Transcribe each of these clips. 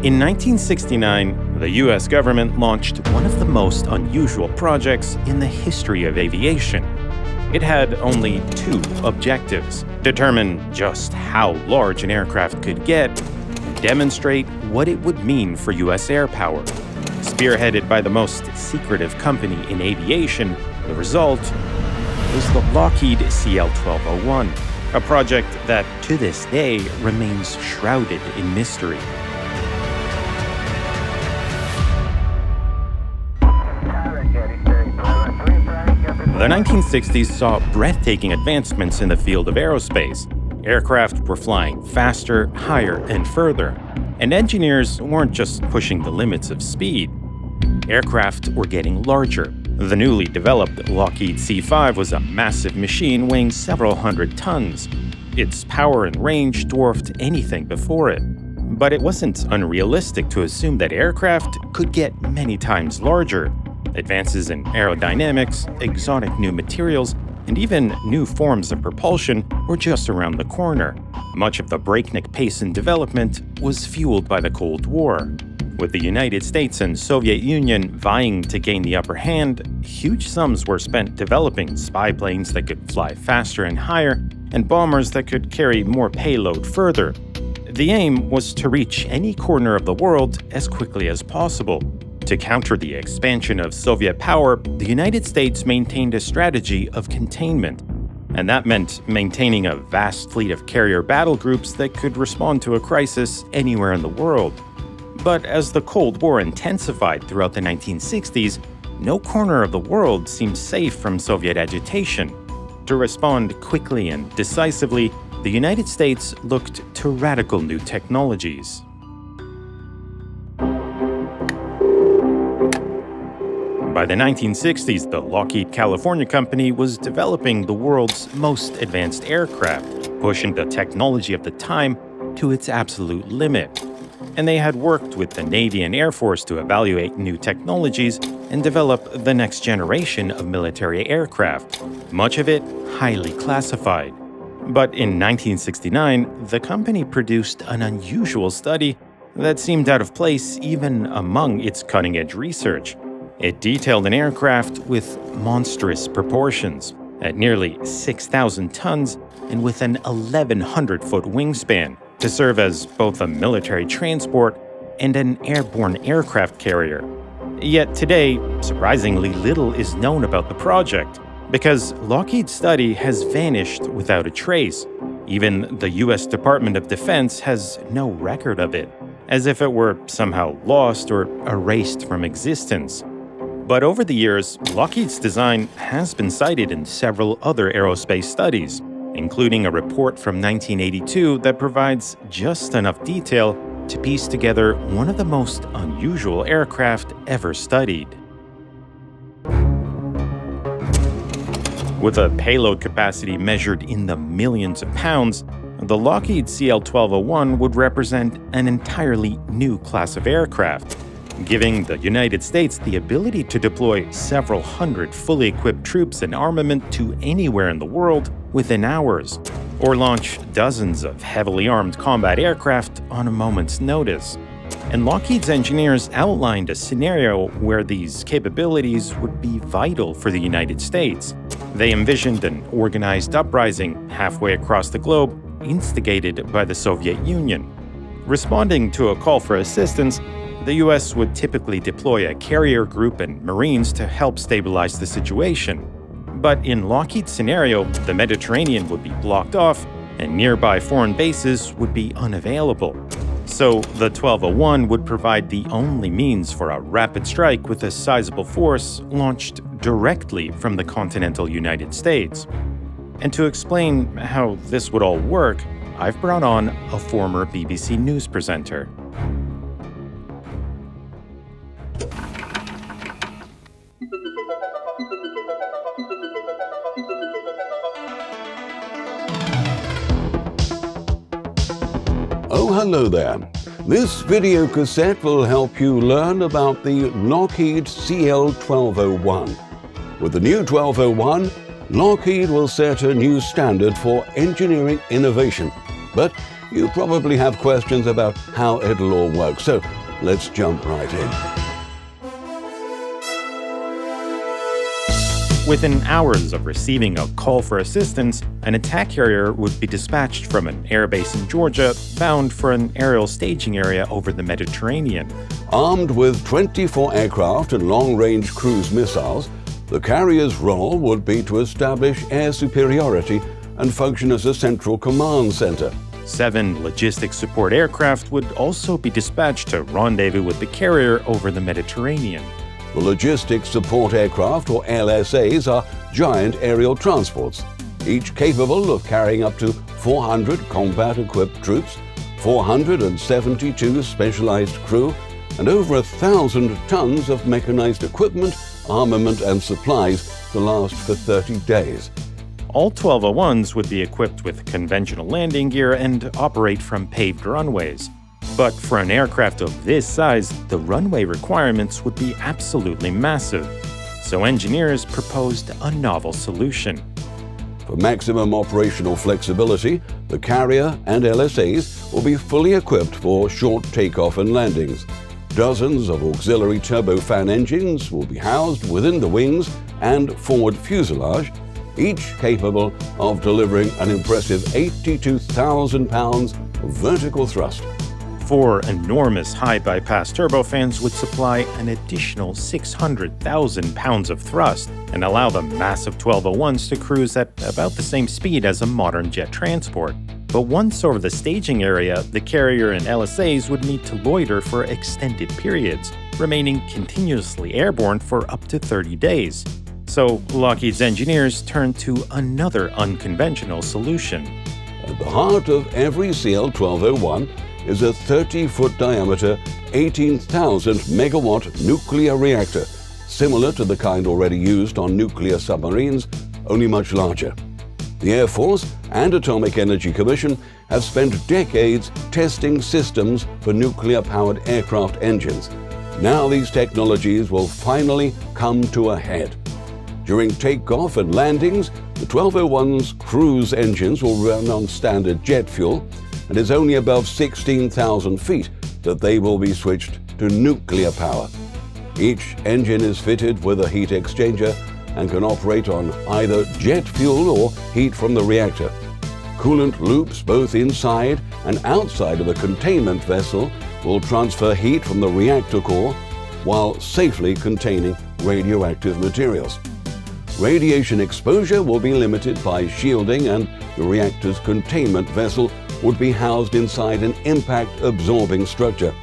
In 1969, the US government launched one of the most unusual projects in the history of aviation. It had only two objectives: determine just how large an aircraft could get, and demonstrate what it would mean for US air power. Spearheaded by the most secretive company in aviation, the result was the Lockheed CL-1201, a project that, to this day, remains shrouded in mystery. The 1960s saw breathtaking advancements in the field of aerospace. Aircraft were flying faster, higher, and further. And engineers weren't just pushing the limits of speed. Aircraft were getting larger. The newly developed Lockheed C-5 was a massive machine weighing several hundred tons. Its power and range dwarfed anything before it. But it wasn't unrealistic to assume that aircraft could get many times larger. Advances in aerodynamics, exotic new materials, and even new forms of propulsion were just around the corner. Much of the breakneck pace in development was fueled by the Cold War. With the United States and Soviet Union vying to gain the upper hand, huge sums were spent developing spy planes that could fly faster and higher, and bombers that could carry more payload further. The aim was to reach any corner of the world as quickly as possible. To counter the expansion of Soviet power, the United States maintained a strategy of containment. And that meant maintaining a vast fleet of carrier battle groups that could respond to a crisis anywhere in the world. But as the Cold War intensified throughout the 1960s, no corner of the world seemed safe from Soviet agitation. To respond quickly and decisively, the United States looked to radical new technologies. By the 1960s, the Lockheed California company was developing the world's most advanced aircraft, pushing the technology of the time to its absolute limit. And they had worked with the Navy and Air Force to evaluate new technologies and develop the next generation of military aircraft, much of it highly classified. But in 1969, the company produced an unusual study that seemed out of place even among its cutting-edge research. It detailed an aircraft with monstrous proportions, at nearly 6,000 tons and with an 1,100-foot wingspan, to serve as both a military transport and an airborne aircraft carrier. Yet today, surprisingly little is known about the project, because Lockheed's study has vanished without a trace. Even the US Department of Defense has no record of it, as if it were somehow lost or erased from existence. But over the years, Lockheed's design has been cited in several other aerospace studies, including a report from 1982 that provides just enough detail to piece together one of the most unusual aircraft ever studied. With a payload capacity measured in the millions of pounds, the Lockheed CL-1201 would represent an entirely new class of aircraft, giving the United States the ability to deploy several hundred fully equipped troops and armament to anywhere in the world within hours, or launch dozens of heavily armed combat aircraft on a moment's notice. And Lockheed's engineers outlined a scenario where these capabilities would be vital for the United States. They envisioned an organized uprising halfway across the globe, instigated by the Soviet Union. Responding to a call for assistance, the US would typically deploy a carrier group and Marines to help stabilize the situation. But in Lockheed's scenario, the Mediterranean would be blocked off, and nearby foreign bases would be unavailable. So the 1201 would provide the only means for a rapid strike with a sizable force launched directly from the continental United States. And to explain how this would all work, I've brought on a former BBC News presenter. Oh, hello there. This video cassette will help you learn about the Lockheed CL-1201. With the new 1201, Lockheed will set a new standard for engineering innovation. But you probably have questions about how it'll all work, so let's jump right in. Within hours of receiving a call for assistance, an attack carrier would be dispatched from an airbase in Georgia, bound for an aerial staging area over the Mediterranean. Armed with 24 aircraft and long-range cruise missiles, the carrier's role would be to establish air superiority and function as a central command center. 7 logistics support aircraft would also be dispatched to rendezvous with the carrier over the Mediterranean. The Logistics Support Aircraft, or LSAs, are giant aerial transports, each capable of carrying up to 400 combat-equipped troops, 472 specialized crew, and over 1,000 tons of mechanized equipment, armament, and supplies to last for 30 days. All 1201s would be equipped with conventional landing gear and operate from paved runways. But for an aircraft of this size, the runway requirements would be absolutely massive. So engineers proposed a novel solution. For maximum operational flexibility, the carrier and LSAs will be fully equipped for short takeoff and landings. Dozens of auxiliary turbofan engines will be housed within the wings and forward fuselage, each capable of delivering an impressive 82,000 pounds of vertical thrust. 4 enormous high-bypass turbofans would supply an additional 600,000 pounds of thrust and allow the massive 1201s to cruise at about the same speed as a modern jet transport. But once over the staging area, the carrier and LSAs would need to loiter for extended periods, remaining continuously airborne for up to 30 days. So Lockheed's engineers turned to another unconventional solution. At the heart of every CL-1201 is a 30-foot diameter, 18,000 megawatt nuclear reactor, similar to the kind already used on nuclear submarines, only much larger. The Air Force and Atomic Energy Commission have spent decades testing systems for nuclear-powered aircraft engines. Now these technologies will finally come to a head. During takeoff and landings, the 1201's cruise engines will run on standard jet fuel, and it's only above 16,000 feet that they will be switched to nuclear power. Each engine is fitted with a heat exchanger and can operate on either jet fuel or heat from the reactor. Coolant loops both inside and outside of the containment vessel will transfer heat from the reactor core while safely containing radioactive materials. Radiation exposure will be limited by shielding, and the reactor's containment vessel would be housed inside an impact-absorbing structure.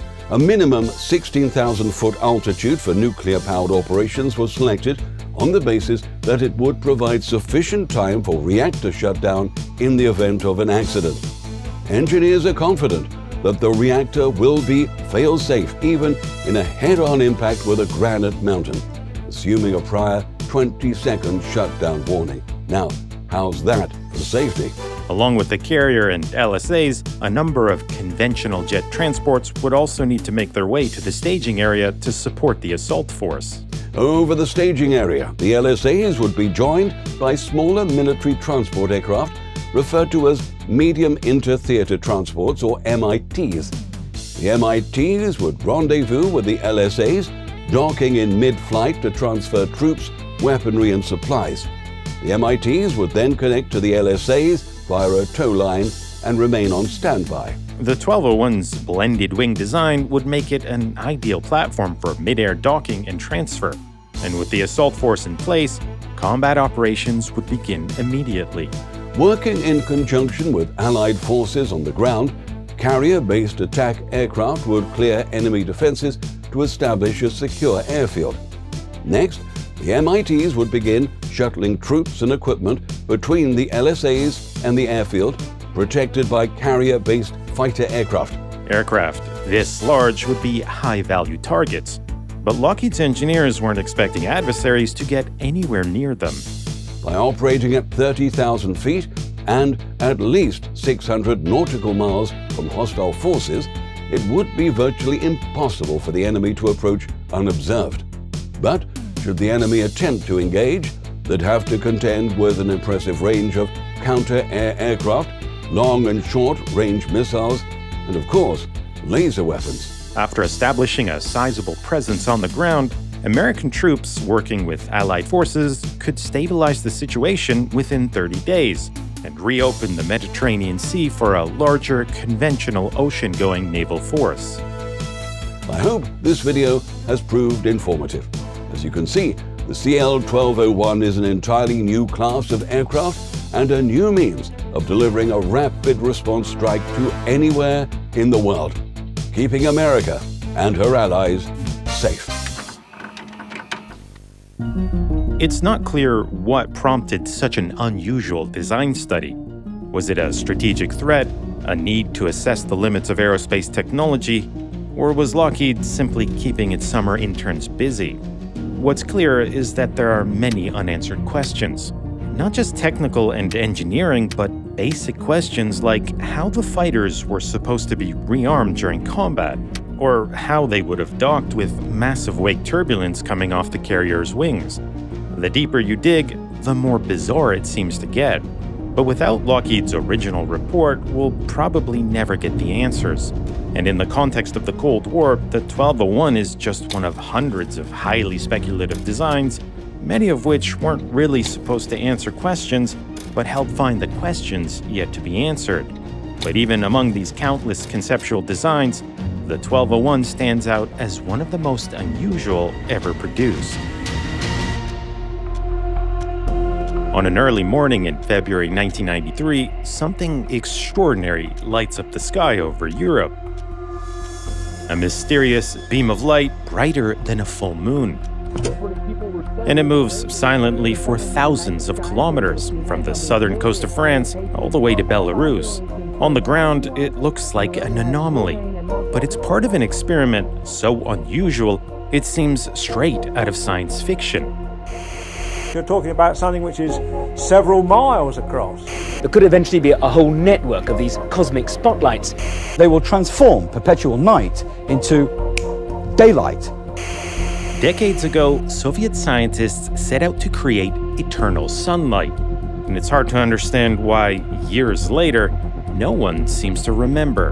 A minimum 16,000-foot altitude for nuclear-powered operations was selected on the basis that it would provide sufficient time for reactor shutdown in the event of an accident. Engineers are confident that the reactor will be fail-safe even in a head-on impact with a granite mountain, assuming a prior 20-second shutdown warning. Now, how's that for safety? Along with the carrier and LSAs, a number of conventional jet transports would also need to make their way to the staging area to support the assault force. Over the staging area, the LSAs would be joined by smaller military transport aircraft referred to as medium inter-theater transports, or MITs. The MITs would rendezvous with the LSAs, docking in mid-flight to transfer troops, weaponry and supplies. The MITs would then connect to the LSAs via a tow line and remain on standby. The 1201's blended wing design would make it an ideal platform for mid-air docking and transfer. And with the assault force in place, combat operations would begin immediately. Working in conjunction with Allied forces on the ground, carrier-based attack aircraft would clear enemy defenses to establish a secure airfield. Next, the MITs would begin shuttling troops and equipment between the LSAs and the airfield, protected by carrier-based fighter aircraft. Aircraft this large would be high-value targets, but Lockheed's engineers weren't expecting adversaries to get anywhere near them. By operating at 30,000 feet and at least 600 nautical miles from hostile forces, it would be virtually impossible for the enemy to approach unobserved. But should the enemy attempt to engage, they'd have to contend with an impressive range of counter-air aircraft long and short-range missiles, and of course, laser weapons. After establishing a sizable presence on the ground, American troops working with Allied forces could stabilize the situation within 30 days and reopen the Mediterranean Sea for a larger, conventional ocean-going naval force. I hope this video has proved informative. As you can see, the CL-1201 is an entirely new class of aircraft and a new means of delivering a rapid response strike to anywhere in the world, keeping America and her allies safe. It's not clear what prompted such an unusual design study. Was it a strategic threat, a need to assess the limits of aerospace technology, or was Lockheed simply keeping its summer interns busy? What's clear is that there are many unanswered questions. Not just technical and engineering, but basic questions like how the fighters were supposed to be rearmed during combat, or how they would have docked with massive wake turbulence coming off the carrier's wings. The deeper you dig, the more bizarre it seems to get. But without Lockheed's original report, we'll probably never get the answers. And in the context of the Cold War, the 1201 is just one of hundreds of highly speculative designs, many of which weren't really supposed to answer questions, but help find the questions yet to be answered. But even among these countless conceptual designs, the 1201 stands out as one of the most unusual ever produced. On an early morning in February 1993, something extraordinary lights up the sky over Europe. A mysterious beam of light brighter than a full moon. And it moves silently for thousands of kilometers, from the southern coast of France all the way to Belarus. On the ground, it looks like an anomaly, but it's part of an experiment so unusual it seems straight out of science fiction. You're talking about something which is several miles across. There could eventually be a whole network of these cosmic spotlights. They will transform perpetual night into daylight. Decades ago, Soviet scientists set out to create eternal sunlight. And it's hard to understand why, years later, no one seems to remember.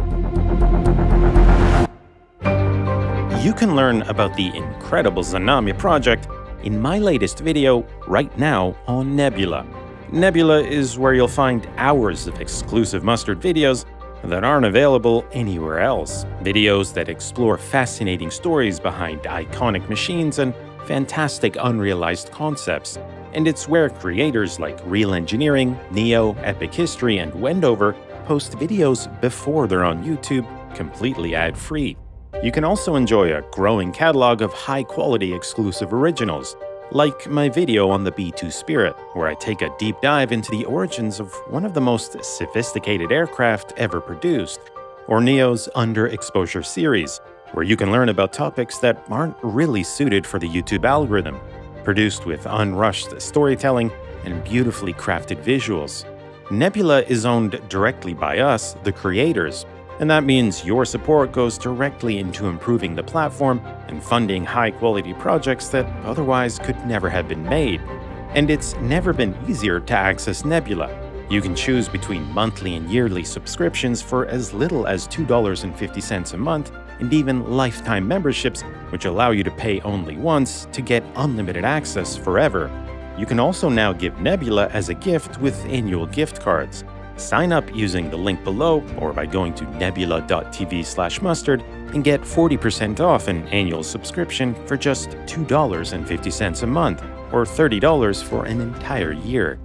You can learn about the incredible Zanami project in my latest video right now on Nebula. Nebula is where you'll find hours of exclusive Mustard videos that aren't available anywhere else. Videos that explore fascinating stories behind iconic machines and fantastic unrealized concepts. And it's where creators like Real Engineering, Neo, Epic History, and Wendover post videos before they're on YouTube, completely ad-free. You can also enjoy a growing catalog of high-quality exclusive originals, like my video on the B-2 Spirit, where I take a deep dive into the origins of one of the most sophisticated aircraft ever produced, or Neo's Underexposure series, where you can learn about topics that aren't really suited for the YouTube algorithm, produced with unrushed storytelling and beautifully crafted visuals. Nebula is owned directly by us, the creators, and that means your support goes directly into improving the platform and funding high-quality projects that otherwise could never have been made. And it's never been easier to access Nebula. You can choose between monthly and yearly subscriptions for as little as $2.50 a month, and even lifetime memberships, which allow you to pay only once to get unlimited access forever. You can also now give Nebula as a gift with annual gift cards. Sign up using the link below or by going to nebula.tv/mustard and get 40% off an annual subscription for just $2.50 a month, or $30 for an entire year.